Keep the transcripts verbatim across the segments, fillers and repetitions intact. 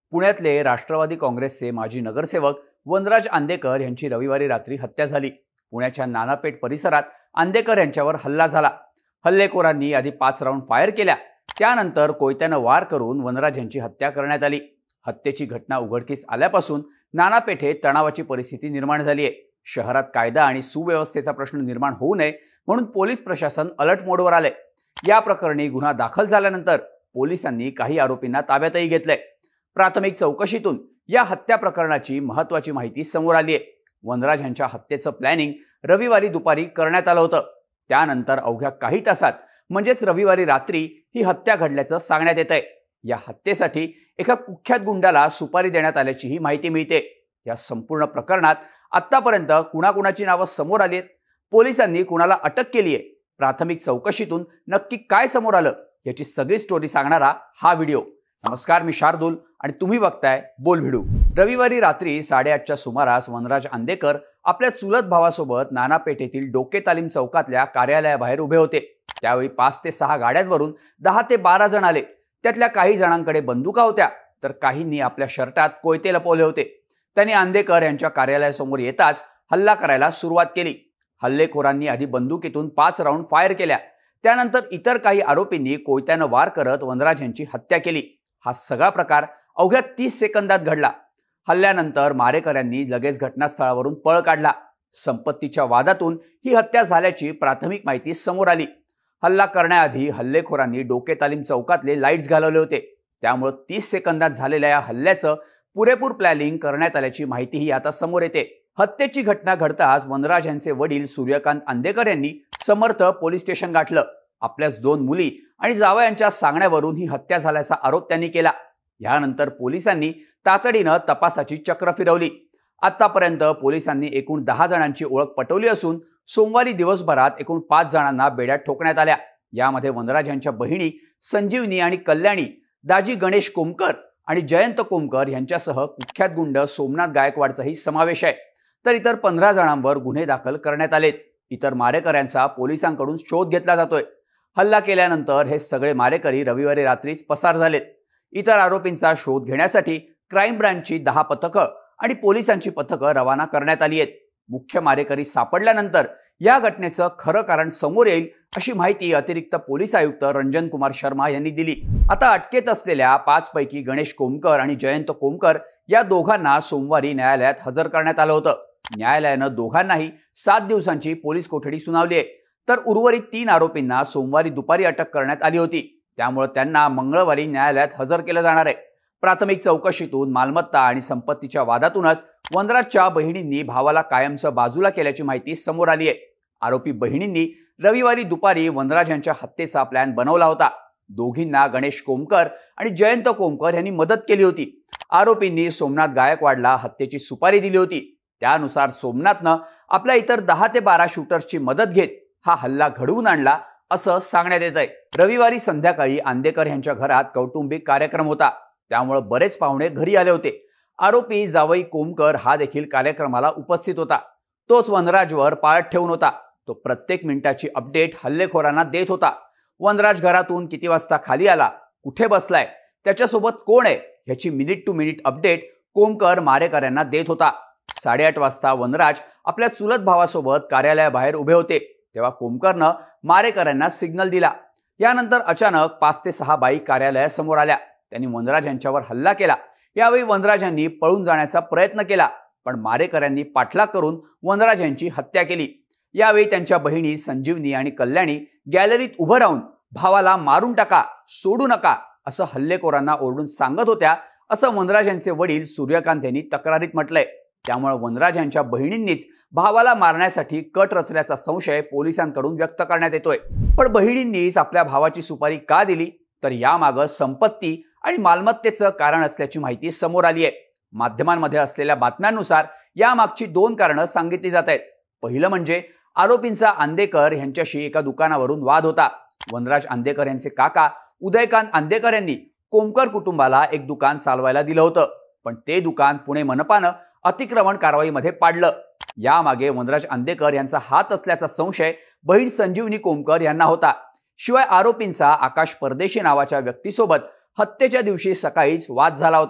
पुण्यातले राष्ट्रवादी काँग्रेसचे माजी नगरसेवक वनराज आंदेकर यांची रविवारी रात्री हत्या झाली। पुण्याच्या नानापेठ परिसरात आंदेकर यांच्यावर हल्ला झाला। हल्लेखोरांनी आधी पाच राऊंड फायर केल्या, त्यानंतर कोयत्यानं वार करून वनराज यांची हत्या करण्यात आली। हत्येची घटना उघडकीस आल्यापासून नानापेठेत तणावाची परिस्थिती निर्माण झाली आहे। शहरात कायदा आणि सुव्यवस्थेचा प्रश्न निर्माण होऊ नये म्हणून पोलीस प्रशासन अलर्ट मोडवर आले। या प्रकरणी गुन्हा दाखल झाल्यानंतर पोलिसांनी काही आरोपींना ताब्यातही घेतलंय। प्राथमिक चौकशीतून या हत्या प्रकरणाची महत्त्वाची माहिती समोर आली आहे। वनराज यांच्या हत्येचं प्लॅनिंग रविवारी दुपारी करण्यात आलं होतं। त्यानंतर अवघ्या काही तासात म्हणजेच रविवारी रात्री ही हत्या घडल्याचं सांगण्यात येत आहे। या हत्येसाठी एका कुख्यात गुंडाला सुपारी देण्यात आल्याचीही माहिती मिळते। या संपूर्ण प्रकरणात आतापर्यंत कुणाकुणाची नावं समोर आली आहेत, पोलिसांनी कुणाला अटक केली आहे, प्राथमिक चौकशीतून नक्की काय समोर आलं याची सगळी स्टोरी सांगणारा हा व्हिडिओ। नमस्कार, मी शार्दूल आणि तुम्ही बघताय बोल व्हिडिओ। रविवारी रात्री साडेआठच्या सुमारास वनराज आंदेकर आपल्या चुलत भावासोबत नानापेठेतील डोके तालीम चौकातल्या कार्यालयाबाहेर उभे होते। त्यावेळी पाच ते सहा गाड्यांवरून दहा ते बारा जण आले। त्यातल्या काही जणांकडे बंदुका होत्या, तर काहींनी आपल्या शर्टात कोयते लपवले होते। त्यांनी आंदेकर यांच्या कार्यालयासमोर येताच हल्ला करायला सुरुवात केली। हल्लेखोरांनी आधी बंदुकीतून पाच राऊंड फायर केल्या, त्यानंतर इतर काही आरोपींनी कोयत्यानं वार करत वनराज यांची हत्या केली। हा सगळा प्रकार अवघ्या तीस सेकंदात घडला। हल्ल्यानंतर मारेकऱ्यांनी लगेच घटनास्थळावरून पळ काढला। संपत्तीच्या वादातून ही हत्या झाल्याची प्राथमिक माहिती समोर आली। हल्ला करण्याआधी हल्लेखोरांनी डोके तालीम चौकातले लाईट्स घालवले होते, त्यामुळे तीस सेकंदात झालेल्या या हल्ल्याचं पुरेपूर प्लॅनिंग करण्यात आल्याची माहितीही आता समोर येते। हत्येची घटना घडताच वनराज यांचे वडील सूर्यकांत आंदेकर यांनी समर्थ पोलीस स्टेशन गाठलं। आपल्याच दोन मुली आणि जावयांच्या सांगण्यावरून ही हत्या झाल्याचा आरोप त्यांनी केला। यानंतर पोलिसांनी तातडीनं तपासाची चक्र फिरवली। आतापर्यंत पोलिसांनी एकूण दहा जणांची ओळख पटवली असून सोमवारी दिवसभरात एकूण पाच जणांना बेड्यात ठोकण्यात आल्या। यामध्ये वनराज यांच्या बहिणी संजीवनी आणि कल्याणी, दाजी गणेश कोमकर आणि जयंत कोमकर यांच्यासह कुख्यात गुंड सोमनाथ गायकवाडचाही समावेश आहे। तर इतर पंधरा जणांवर गुन्हे दाखल करण्यात आलेत। इतर मारेकऱ्यांचा पोलिसांकडून शोध घेतला जातोय। हल्ला केल्यानंतर हे सगळे मारेकरी रविवारी रात्रीच पसार झालेत। इतर आरोपींचा शोध घेण्यासाठी क्राईम ब्रांचची दहा पथकं आणि पोलिसांची पथकं रवाना करण्यात आली आहेत। मुख्य मारेकरी सापडल्यानंतर या घटनेचं खरं कारण समोर येईल अशी माहिती अतिरिक्त पोलीस आयुक्त रंजन कुमार शर्मा यांनी दिली। आता अटकेत असलेल्या पाच पैकी गणेश कोमकर आणि जयंत कोमकर या दोघांना सोमवारी न्यायालयात हजर करण्यात आलं होतं। न्यायालयानं दोघांनाही सात दिवसांची पोलीस कोठडी सुनावली आहे, तर उर्वरित तीन आरोपींना सोमवारी दुपारी अटक करण्यात आली होती, त्यामुळे त्यांना मंगळवारी न्यायालयात हजर केलं जाणार आहे। प्राथमिक चौकशीतून मालमत्ता आणि संपत्तीच्या वादातूनच वनराजच्या बहिणींनी भावाला कायमचं बाजूला केल्याची माहिती समोर आली आहे। आरोपी बहिणींनी रविवारी दुपारी वनराज यांच्या हत्येचा प्लॅन बनवला होता। दोघींना गणेश कोमकर आणि जयंत कोमकर यांनी मदत केली होती। आरोपींनी सोमनाथ गायकवाडला हत्येची सुपारी दिली होती। त्यानुसार सोमनाथनं आपल्या इतर दहा ते बारा शूटर्सची मदत घेत हा हल्ला घडवून आणला असं सांगण्यात येत आहे। रविवारी संध्याकाळी आंदेकर यांच्या घरात कौटुंबिक कार्यक्रम होता, त्यामुळे बरेच पाहुणे घरी आले होते। आरोपी जावई कोमकर हा देखील कार्यक्रमाला उपस्थित होता। तोच वनराजवर पाळत ठेवून होता। तो प्रत्येक मिनिटाची अपडेट हल्लेखोरांना देत होता। वनराज घरातून किती वाजता खाली आला, कुठे बसलाय, त्याच्यासोबत कोण आहे ह्याची minute to minute update Komkar मारेकऱ्यांना देत होता। साडेआठ वाजता वनराज आपल्या चुलत भावासोबत कार्यालयाबाहेर उभे होते, तेव्हा कोमकरनं मारेकऱ्यांना सिग्नल दिला। यानंतर अचानक पाच ते सहा बाईक कार्यालयासमोर आल्या। त्यांनी वनराज यांच्यावर हल्ला केला। यावेळी वनराज यांनी पळून जाण्याचा प्रयत्न केला, पण मारेकऱ्यांनी पाठलाग करून वनराज यांची हत्या केली। यावेळी त्यांच्या बहिणी संजीवनी आणि कल्याणी गॅलरीत उभं राहून भावाला मारून टाका, सोडू नका असं हल्लेखोरांना ओरडून सांगत होत्या, असं वनराज यांचे वडील सूर्यकांत यांनी तक्रारीत म्हटलंय। त्यामुळे वनराज यांच्या बहिणींनीच भावाला मारण्यासाठी कट रचल्याचा संशय पोलिसांकडून व्यक्त करण्यात येतोय। पण बहिणींनीच आपल्या भावाची सुपारी का दिली, तर यामागं संपत्ती आणि मालमत्तेचं कारण असल्याची माहिती समोर आली आहे। माध्यमांमध्ये असलेल्या बातम्यांनुसार यामागची दोन कारणं सांगितली जात आहेत। पहिलं म्हणजे आरोपींचा आंदेकर यांच्याशी एका दुकानावरून वाद होता। वनराज आंदेकर यांचे काका उदयकांत आंदेकर यांनी कोमकर कुटुंबाला एक दुकान चालवायला दिलं होतं, पण ते दुकान पुणे मनपानं अतिक्रमण कारवाईमध्ये पाडलं। यामागे वनराज आंदेकर यांचा हात असल्याचा संशय बहीण संजीवनी कोमकर यांना होता। शिवाय आरोपींचा आकाश परदेशी नावाच्या व्यक्तीसोबत हत्येच्या दिवशी सकाळीच वाद झाला होता।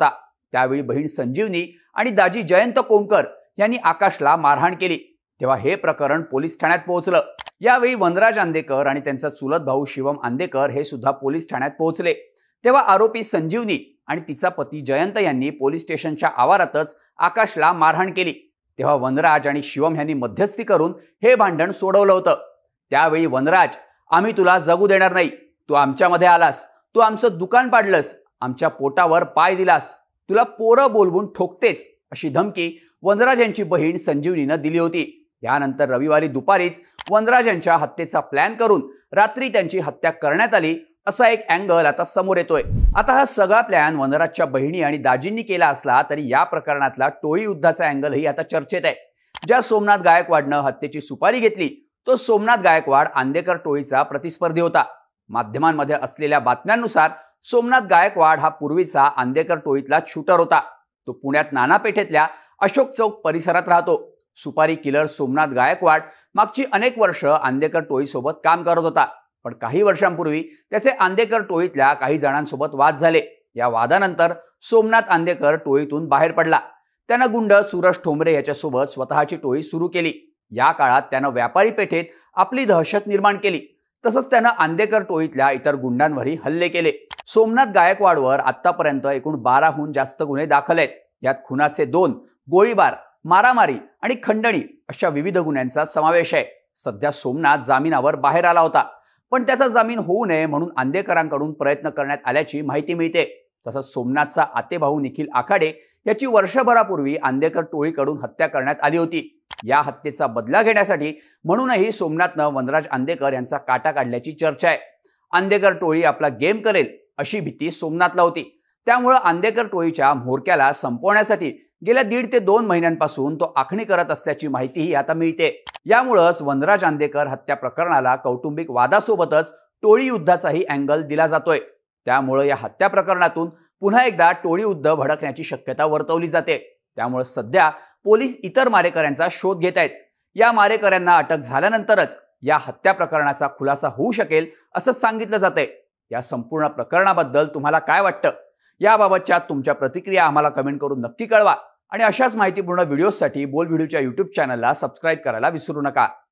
त्यावेळी बहीण संजीवनी आणि दाजी जयंत कोमकर यांनी आकाशला मारहाण केली, तेव्हा हे प्रकरण पोलीस ठाण्यात पोहोचलं। यावेळी वनराज आंदेकर आणि त्यांचा चुलत भाऊ शिवम आंदेकर हे सुद्धा पोलीस ठाण्यात पोहोचले, तेव्हा आरोपी संजीवनी आणि तिचा पती जयंत यांनी पोलीस स्टेशनच्या आवारातच आकाशला मारहाण केली, तेव्हा वनराज आणि शिवम यांनी मध्यस्थी करून हे भांडण सोडवलं होतं। त्यावेळी वनराज, आम्ही तुला जगू देणार नाही, तू आमच्यामध्ये आलास, तू आमचं दुकान पाडलंस, आमच्या पोटावर पाय दिलास, तुला पोरं बोलवून ठोकतेच, अशी धमकी वनराज यांची बहीण संजीवनीनं दिली होती। यानंतर रविवारी दुपारीच वनराज यांच्या हत्येचा प्लॅन करून रात्री त्यांची हत्या करण्यात आली, असा एक अँगल आता समोर येतोय। आता हा सगळा प्लॅन वनराजच्या बहिणी आणि दाजींनी केला असला तरी या प्रकरणातला टोळी युद्धाचा अँगलही आता चर्चेत आहे। ज्या सोमनाथ गायकवाडनं हत्येची सुपारी घेतली तो सोमनाथ गायकवाड आंदेकर टोळीचा प्रतिस्पर्धी होता। माध्यमांमध्ये असलेल्या बातम्यांनुसार सोमनाथ गायकवाड हा पूर्वीचा आंदेकर टोळीतला शूटर होता। तो पुण्यात नाना पेठेतल्या अशोक चौक परिसरात राहतो। सुपारी किलर सोमनाथ गायकवाड मागची अनेक वर्ष आंदेकर टोळीसोबत काम करत होता, पण काही वर्षांपूर्वी त्याचे आंदेकर टोळीतल्या काही जणांसोबत वाद झाले। या वादानंतर सोमनाथ आंदेकर टोळीतून बाहेर पडला। त्यानं गुंड सुरज ठोंबरे याच्यासोबत स्वतःची टोळी सुरू केली। या काळात त्यानं व्यापारी पेठेत आपली दहशत निर्माण केली, तसंच त्यानं आंदेकर टोळीतल्या इतर गुंडांवरही हल्ले केले। सोमनाथ गायकवाडवर आतापर्यंत एकूण बाराहून जास्त गुन्हे दाखल आहेत। यात खुनाचे दोन, गोळीबार, मारामारी आणि खंडणी अशा विविध गुन्ह्यांचा समावेश आहे। सध्या सोमनाथ जामिनावर बाहेर आला होता, पण त्याचा जामीन होऊ नये म्हणून आंदेकरांकडून प्रयत्न करण्यात आल्याची माहिती मिळते। तसंच सोमनाथचा आतेभाऊ निखिल आखाडे याची वर्षभरापूर्वी आंदेकर टोळीकडून हत्या करण्यात आली होती। या हत्येचा बदला घेण्यासाठी म्हणूनही सोमनाथनं वनराज आंदेकर यांचा काटा काढल्याची चर्चा आहे। आंदेकर टोळी आपला गेम करेल अशी भीती सोमनाथला होती, त्यामुळे आंदेकर टोळीच्या म्होरक्याला संपवण्यासाठी गेल्या दीड ते दोन महिन्यांपासून तो आखणी करत असल्याची माहितीही आता मिळते। यामुळेच वनराज आंदेकर हत्या प्रकरणाला कौटुंबिक वादासोबतच टोळी युद्धाचाही अँगल दिला जातोय। त्यामुळे या हत्या प्रकरणातून पुन्हा एकदा टोळी युद्ध भडकण्याची शक्यता वर्तवली जाते। त्यामुळे सध्या पोलीस इतर मारेकऱ्यांचा शोध घेत आहेत। या मारेकऱ्यांना अटक झाल्यानंतरच या हत्या प्रकरणाचा खुलासा होऊ शकेल असं सांगितलं जातंय। या संपूर्ण प्रकरणाबद्दल तुम्हाला काय वाटतं, याबाबतच्या तुमच्या प्रतिक्रिया आम्हाला कमेंट करून नक्की कळवा आणि अशाच माहितीपूर्ण व्हिडिओसाठी बोल व्हिडिओच्या यूट्यूब चॅनलला सबस्क्राईब करायला विसरू नका।